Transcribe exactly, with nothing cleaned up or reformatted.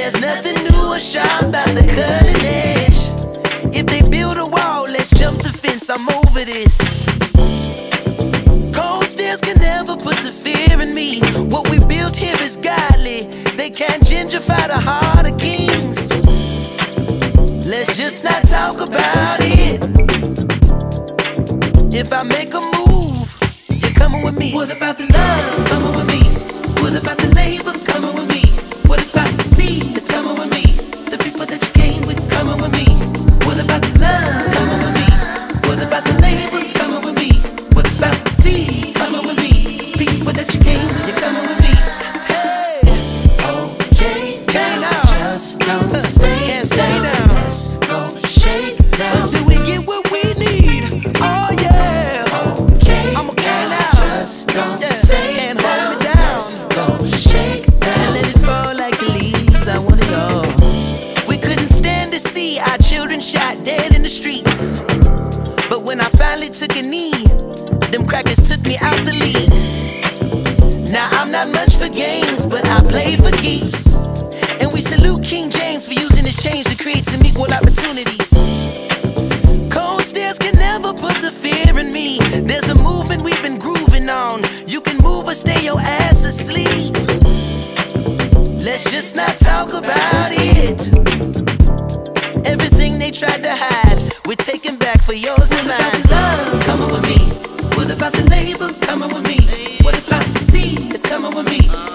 There's nothing new or sharp about the cutting edge. If they build a wall, let's jump the fence, I'm over this. Cold stairs can never put the fear in me. What we built here is godly. They can't gentrify the heart of kings. Let's just not talk about it. If I make a move, you're coming with me. What about the love? Coming with me. What about the neighbors? Coming with me. What about the sea? It's coming with me. The people that you came with, coming with me. What about the love? Coming with me. What about the neighbors? Coming with me. What about the sea? Coming with me. People that you came with, you're coming with me. Hey, Okay, can't now now. just don't stay Can't stay down. down. Let's go shake now. Until we get what we need. Oh yeah. Okay, I'm okay now now. just don't Yeah, stay can't down. hold me down. Let's go shake And now. let it fall like the leaves. I want it all. We couldn't stand to see our children shot dead in the streets. But when I finally took a knee, them crackers took me out the league. Now I'm not much for games, but I play for keeps. And we salute King James for using this change to create some equal opportunities. Cold stairs can never put the fear in me. There's a movement we've been grooving on. You can move or stay your ass asleep. Let's just not talk about it. Everything they tried to hide, we're taking back for yours and What about mine. the love? Coming with me. What about the neighbors? Coming with me. What about the sea? It's coming with me.